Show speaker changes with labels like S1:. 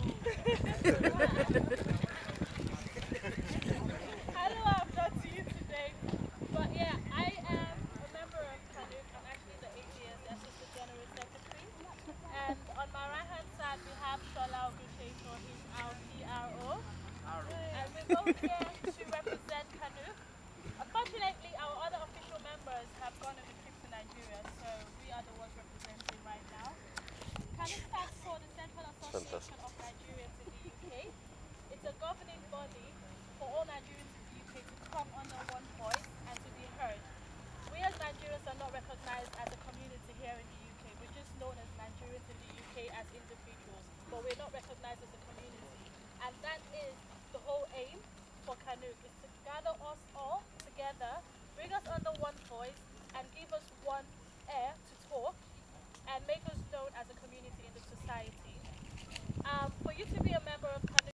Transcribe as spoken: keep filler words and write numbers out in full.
S1: I know I'm not to you today, but yeah, I am a member of Kanuk. I'm actually the A G S, the Assistant General Secretary. And on my right hand side, we have Shola Ogusheto. He's our P R O. And we're both here to represent Kanuk. Unfortunately, our other official members have gone on a trip to Nigeria, so we are the ones representing right now. Kanuk stands for the Central Association
S2: Fantastic.
S1: of Nigerians in the U K. It's a governing body for all Nigerians in the U K to come under one voice and to be heard. We as Nigerians are not recognized as a community here in the U K. We're just known as Nigerians in the U K as individuals, but we're not recognized as a community. And that is the whole aim for Kanuk, is to gather us all together, bring us under one voice, and give us one air to talk and make us known as a community in the society.